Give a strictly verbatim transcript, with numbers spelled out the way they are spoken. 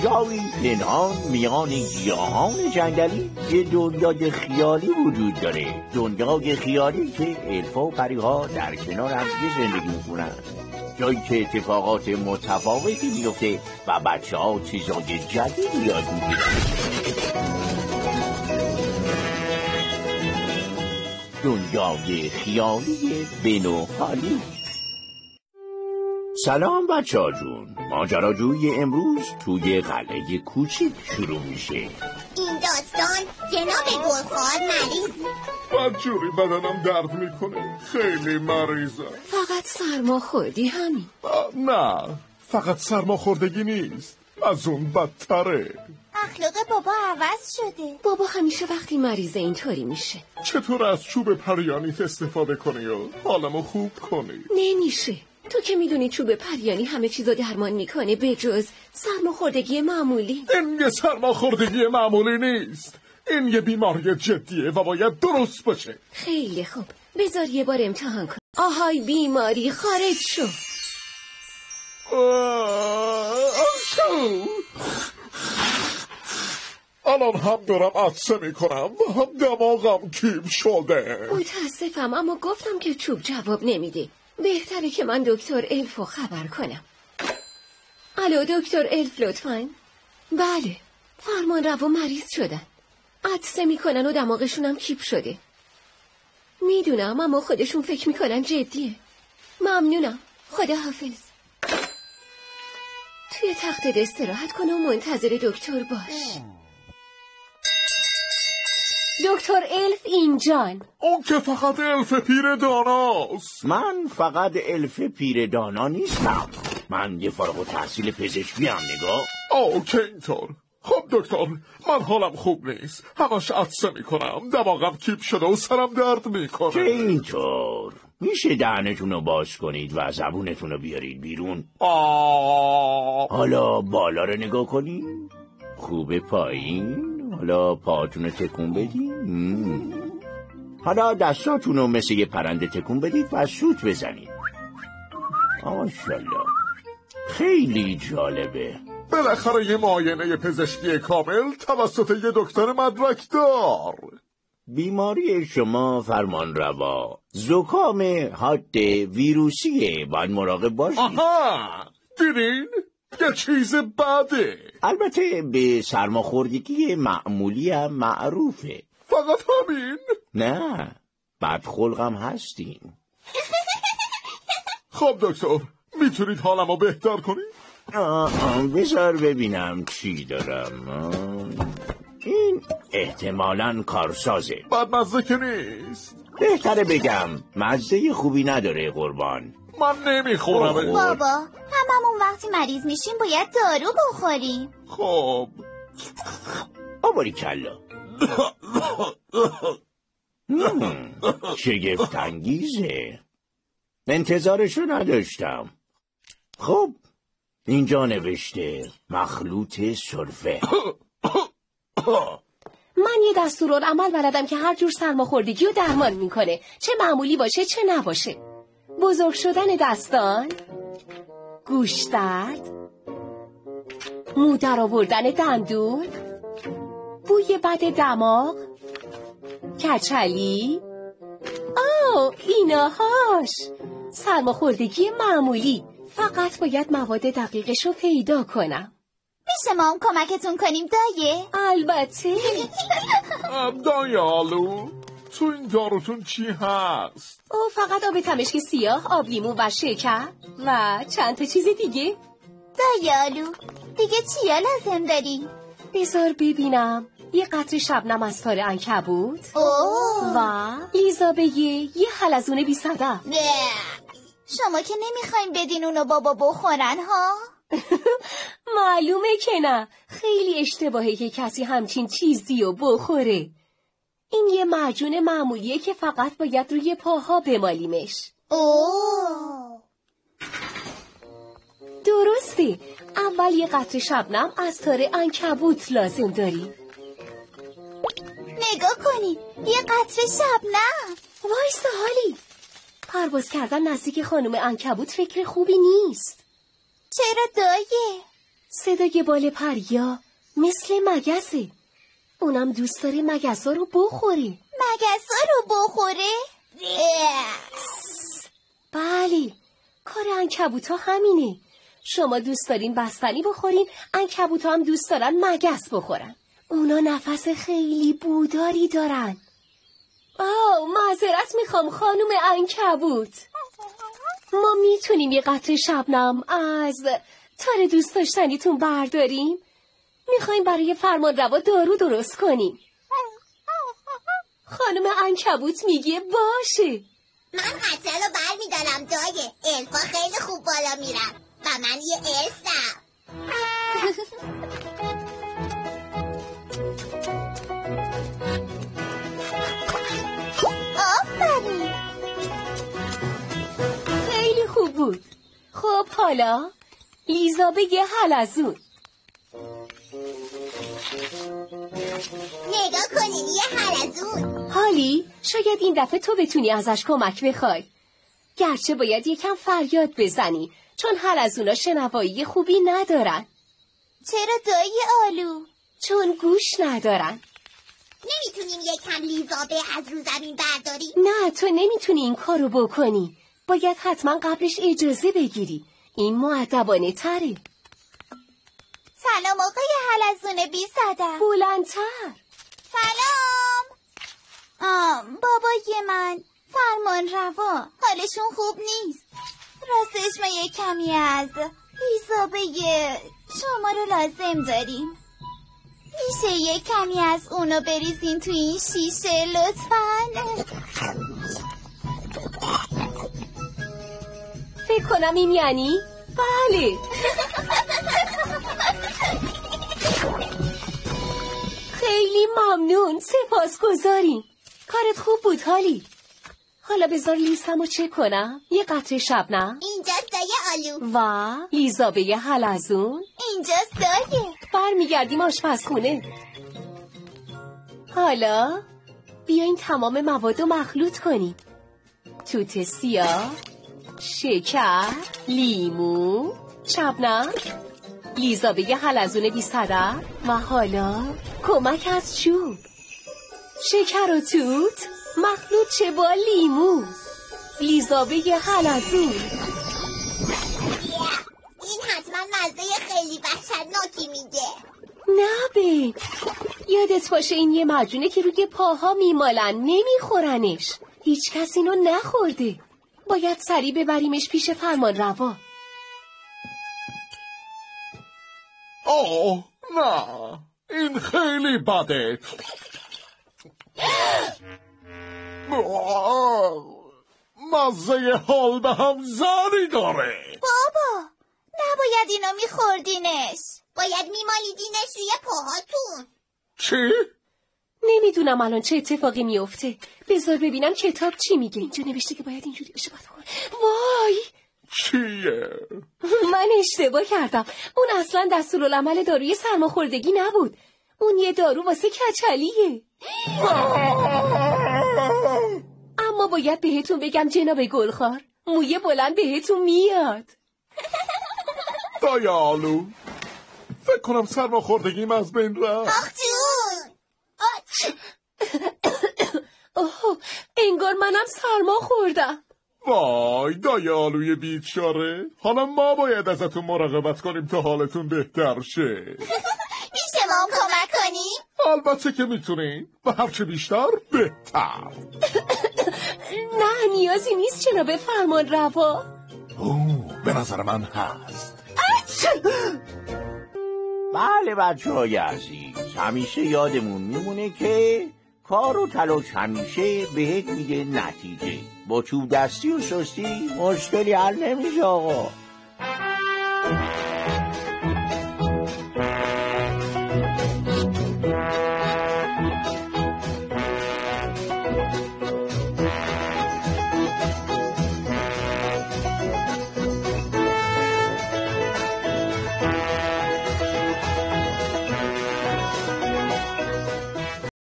جایی پنهان میان گیاهان جنگلی یه دنیای خیالی وجود داره. دنیای خیالی که الفا و پریها در کنار همدیگه زندگی میکنن، جایی که اتفاقات متفاوتی میفته و بچه ها چیزای جدیدی یاد میگیرن. دنیای خیالی بنو حالی. سلام بچه ها جون، ماجراجویی امروز توی قلعه کوچیک شروع میشه. این داستان جناب گلخوار مریض. بدجوری بدنم درد میکنه، خیلی مریضم. فقط سرما خوردی همین؟ نه، فقط سرما خوردگی نیست، از اون بدتره. اخلاق بابا عوض شده. بابا همیشه وقتی مریضه اینطوری میشه. چطور از چوب پریانیت استفاده کنی و حالمو خوب کنی؟ نمیشه. تو که میدونی چوب پریانی همه چیزو درمان میکنه به جز سرماخوردگی معمولی. این یه سرماخوردگی معمولی نیست، این یه بیماری جدیه و باید درست باشه. خیلی خوب، بذار یه بار امتحان کن. آهای بیماری خارج شو. الان هم دارم عطسه میکنم و هم دماغم کیپ شده. متاسفم اما گفتم که چوب جواب نمیده. بهتره که من دکتر الفو خبر کنم. الو دکتر الف لطفاً. بله، فرمان رو مریض شدن، عطسه میکنن و دماغشونم کیپ شده. میدونم اما خودشون فکر میکنن جدیه. ممنونم، خدا حافظ. توی تختت استراحت کن و منتظر دکتر باش. دکتر الف اینجان. اون که فقط الف پیر داناست. من فقط الف پیر دانا نیستم، من یه فارغ التحصیل پزشکی هم. نگاه. آه که اینطور. خب دکتر، من حالم خوب نیست، همش عطسه میکنم، دماغم کیپ شده و سرم درد میکنه. که اینطور. میشه دهنتونو باز کنید و زبونتونو بیارید بیرون. آه. حالا بالا رو نگاه کنید، خوب پایین. حالا پاهاتونو تکون بدید. حالا دستاتونو مثل یه پرنده تکون بدید و سوت بزنید. ماشاءالله، خیلی جالبه. بالاخره یه معاینه پزشکی کامل توسط یه دکتر مدرک دار. بیماری شما فرمان روا زکام حاد ویروسیه، باید مراقب باشید. آها، دیدین؟ یه چیز بده. البته به سرماخوردگی معمولی هم معروفه. فقط همین؟ نه، بدخلقم هستین. خب دکتر، میتونید حالمو بهتر کنید؟ آه آه بذار ببینم چی دارم. آه. این احتمالاً کارسازه. بدمزه که نیست. بهتره بگم مزه خوبی نداره قربان. من نمیخورم. بابا هممون وقتی مریض میشیم باید دارو بخوریم. خب آباری کلا. شگفت انگیزه، انتظارشو نداشتم. خب اینجا نوشته مخلوط سرفه. من یه دستورالعمل بلدم که هر جور سرماخوردگی رو درمان میکنه، چه معمولی باشه چه نباشه. بزرگ شدن دستان، گوش درد، مو در آوردن دندون، بوی بد دماغ، کچلی. آه ایناهاش. سرماخوردگی معمولی، فقط باید مواد دقیقش رو پیدا کنم. میشه ما هم کمکتون کنیم دایه؟ البته. دایه آلو، تو این داروتون چی هست؟ او فقط آب تمشک سیاه، آب لیمو و شکر و چند تا چیز دیگه. دایه آلو دیگه چیا لازم داری؟ بذار ببینم. یه قطره شبنم از تار عنکبوت و لیزابیه، یه حلزون بی صدف. شما که نمیخواین بدین اونو بابا بخورن ها؟ معلومه که نه. خیلی اشتباهه که کسی همچین چیزی رو بخوره. این یه معجون معمولیه که فقط باید روی پاها بمالیمش. اوه درسته. اول یه قطره شبنم از تار عنکبوت لازم داری. نگاه کنید، یه قطره شبنم. وایسا حالی. پرواز کردن نزدیک خانم عنکبوت فکر خوبی نیست. چرا دایه؟ صدای بال پریا مثل مگسه. اونم دوست داره مگسا رو بخوره. مگسا رو بخوره؟ بله، کار عنکبوتا همینه. شما دوست دارین بستنی بخورین، عنکبوتا هم دوست دارن مگس بخورن. اونا نفس خیلی بوداری دارن. آه، معذرت میخوام خانم عنکبوت. ما میتونیم یه قطره شبنم از تار دوست داشتنیتون برداریم؟ میخوایم برای فرمانروا دارو درست کنیم. خانم عنکبوت میگه باشه. من قطره رو بر میدارم دایه. الفا خیلی خوب بالا میرم و من یه الفم. آفرین، خیلی خوب بود. خب حالا لیزا بگه حلزون. نگاه کنین یه حلزون. حالی شاید این دفعه تو بتونی ازش کمک بخوای. گرچه باید یکم فریاد بزنی چون حلزونا شنوایی خوبی ندارن. چرا دایی آلو؟ چون گوش ندارن. نمیتونیم یکم لیزابه از رو زمین برداریم؟ نه، تو نمیتونی این کارو بکنی. باید حتما قبلش اجازه بگیری. این مؤدبانه تره. سلام آقای حلزون بی صدف. بلندتر. سلام. آم بابای من فرمان روا حالشون خوب نیست. راستش ما یک کمی از لیزابه شما رو لازم داریم. میشه یک کمی از اونو بریزین تو این شیشه لطفاً؟ فکر کنم این یعنی بله. خیلی ممنون، سپاسگزاریم. کارت خوب بود حالی. حالا بذار لیستمو چک کنم. یه قطره شبنم اینجاست دایه آلو. و لیزابه حلزون اینجاست دایه. برمیگردیم آشپزخونه. حالا بیاین تمام موادو مخلوط کنیم. توت سیاه، شکر، لیمو، شبنم، لیزابه حلزون بی صدف و حالا کمک از چوب. شکر و توت مخلوط شه با لیمو، لیزابه حلزون. این حتما مزه خیلی وحشتناکی میده. نه به یادت باشه این یه معجونه که روی پاها میمالن، نمیخورنش. هیچ کس اینو نخورده. باید سریع ببریمش پیش فرمان روا. آه نه، این خیلی بده. مزه حال به هم زنی داره. بابا نباید اینو میخوردینش. باید میمالیدینش روی پاهاتون. چی؟ نمیدونم الان چه اتفاقی میفته. بذار ببینم کتاب چی میگه. اینجا نوشته که باید اینجوری بشه. وای چیه؟ من اشتباه کردم. اون اصلا دستورالعمل داروی سرماخوردگی نبود. اون یه دارو واسه کچلیه. اما باید بهتون بگم جناب گلخوار، موی بلند بهتون میاد. دایه آلو، فکر کنم سرماخوردگیم از بین رفت. آخ جون. اوه، انگار منم سرما خوردم. وای دایه آلوی بیچاره، حالا ما باید ازتون مراقبت کنیم تا حالتون بهتر شه. میشه ما هم کمک کنیم؟ البته که میتونین و هرچه بیشتر بهتر. نه نیازی نیست جناب فرمان روا. اوه به نظر من هست. بله بچه های عزیز، همیشه یادمون میمونه که کار و تلاش همیشه بهت میده نتیجه. با چوب دستی و سستی مشکلی حل نمیشه آقا.